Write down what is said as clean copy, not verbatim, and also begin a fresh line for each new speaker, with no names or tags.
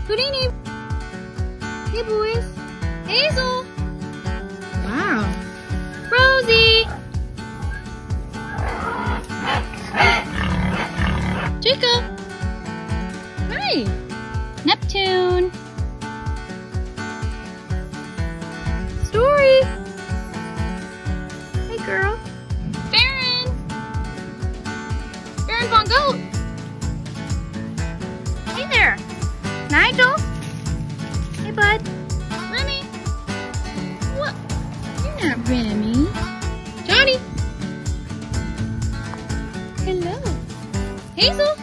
Houdini. Hey, boys. Hazel. Wow. Rosie. Chica. Hi. Neptune. Story. Hey, girl. Farron. Farron Von Goat. Hey there. Nigel. Hey, bud. Remy. What? You're not Remy. Johnny. Hello. Hazel.